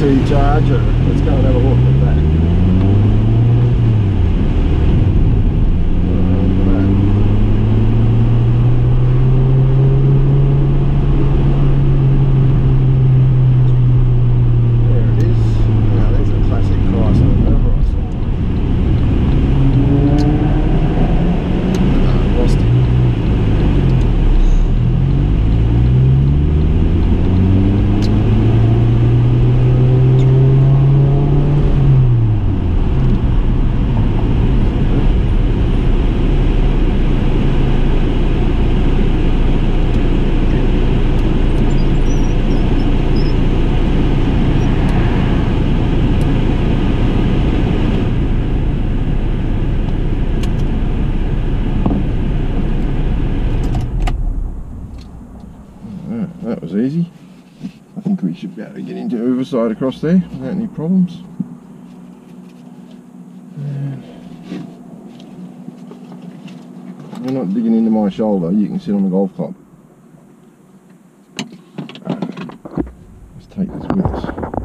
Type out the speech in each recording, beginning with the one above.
ET charger. Let's go and have a look at that. That was easy. I think we should be able to get into Riverside across there without any problems. And you're not digging into my shoulder, you can sit on the golf club. Let's take this with us.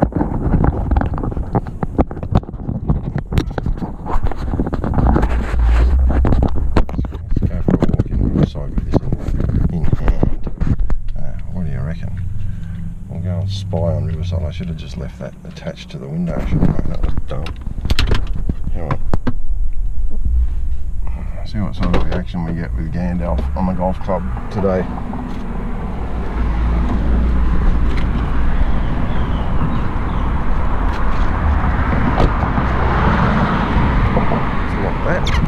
Spy on Riverside. I should have just left that attached to the window, shouldn't I? That was dumb. Anyway, see what sort of reaction we get with Gandalf on the golf club today. It's not that.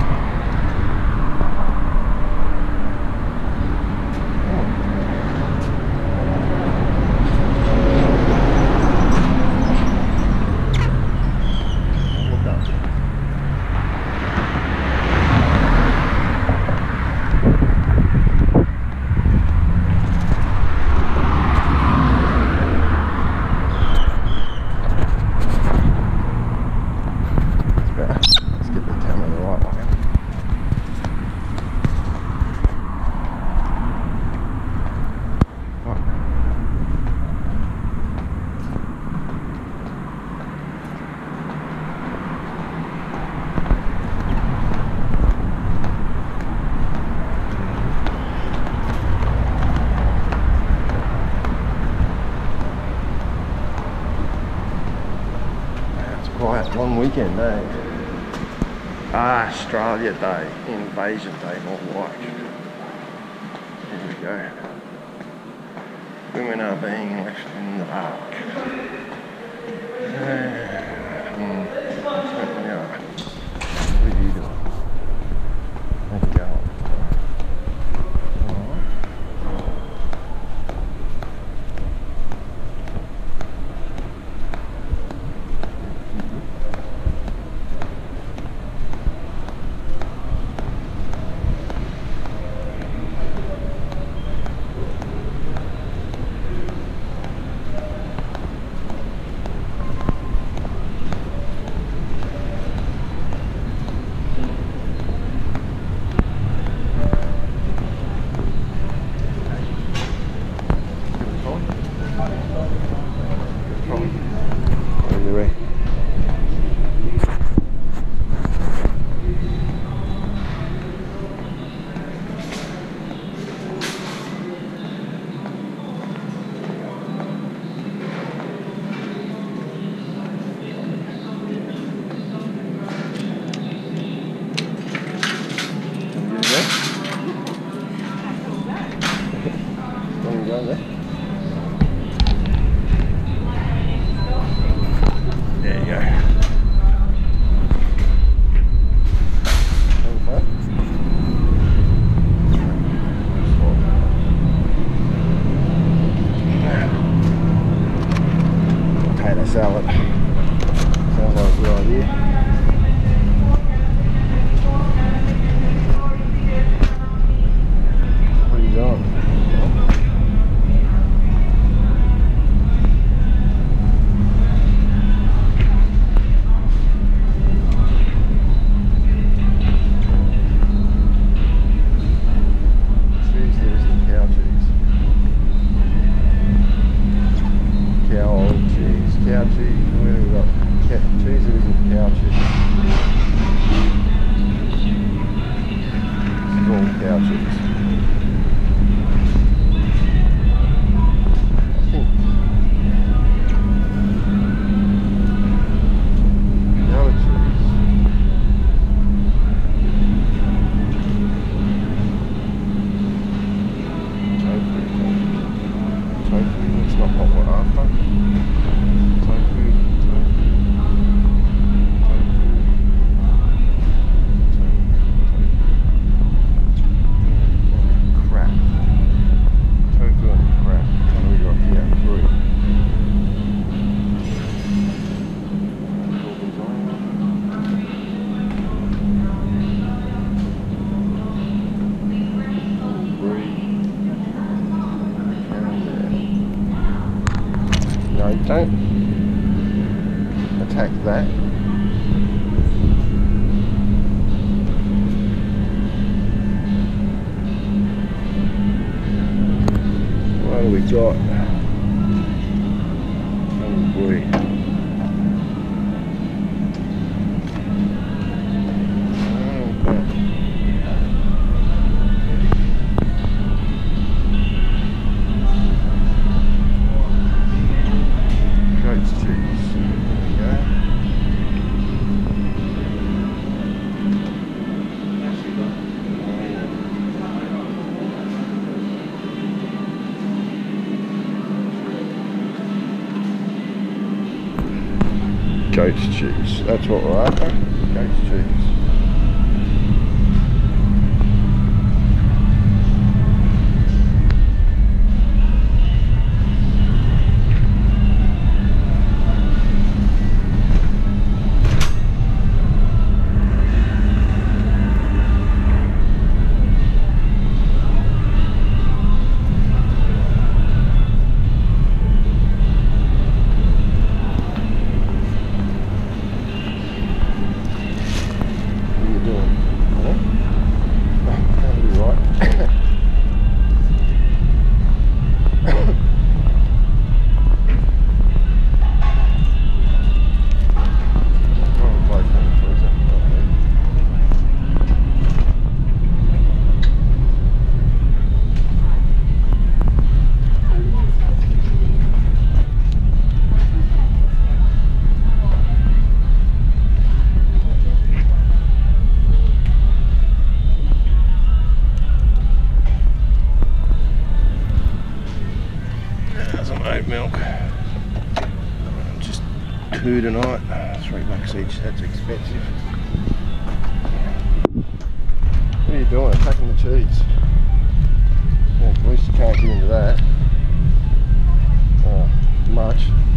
Quiet one weekend, eh? Australia Day, Invasion Day, more like. Here we go. Women are being left in the dark. Certainly are. What are you doing? How's it going? There you go. Potato salad. Sounds like a good idea. What are you doing? Cow cheese. Where have we got? Cheese that isn't cow cheese. This is all cow cheese. I think the other cheese. Tofu, that's not what we're after. Tofu. Crap. Tofu and crap. What do we got here? 3. No, don't attack that. What do we got? Oh boy. Goat's cheese. There we go. Goat's cheese. That's what we're after. Goat's cheese. Milk, just 2 tonight, $3 each, that's expensive. What are you doing, attacking the cheese? Well, at least you can't get into that much.